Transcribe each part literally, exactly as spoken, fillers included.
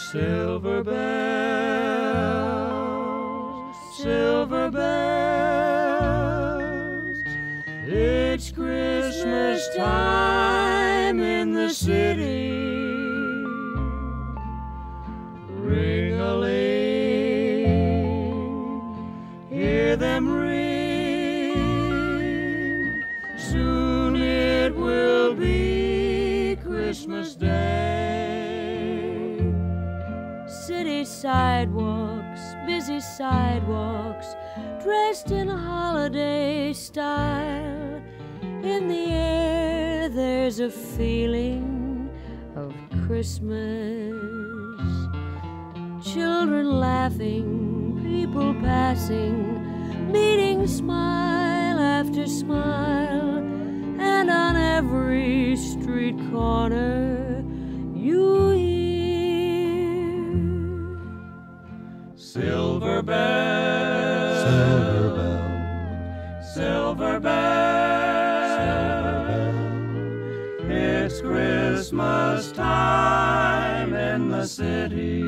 Silver bells, silver bells, it's Christmas time in the city. Ring-a-ling, hear them ring. Soon it will be Christmas Day. City sidewalks, busy sidewalks, dressed in holiday style. In the air there's a feeling of Christmas. Children laughing, people passing, meeting smile after smile, and on every street corner you hear silver bells, silver bells, silver bells, silver bells. It's Christmas time in the city.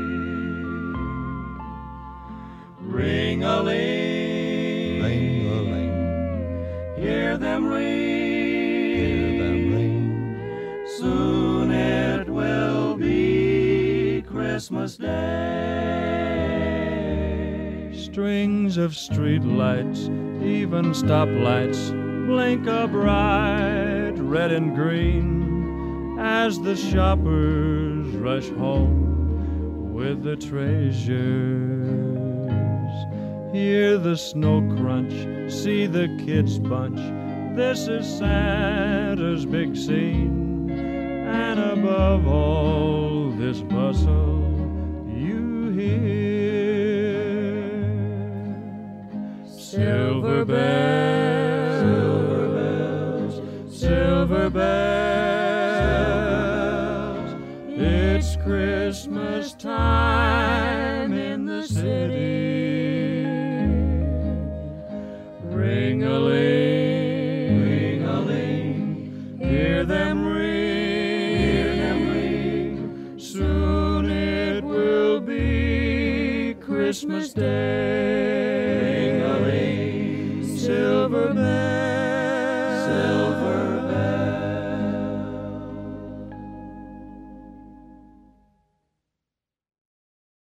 Ring-a-ling, Ring-a-ling, hear them ring, hear them ring. soon it will be Christmas Day. Strings of street lights, even stoplights, blink a bright red and green as the shoppers rush home with the treasures. Hear the snow crunch, see the kids bunch. This is Santa's big scene. And above all this bustle, you hear silver bells, silver bells, silver bells. It's Christmas time in the city. Ring-a-ling, ring-a-ling, hear them ring, hear them ring. Soon it will be Christmas Day.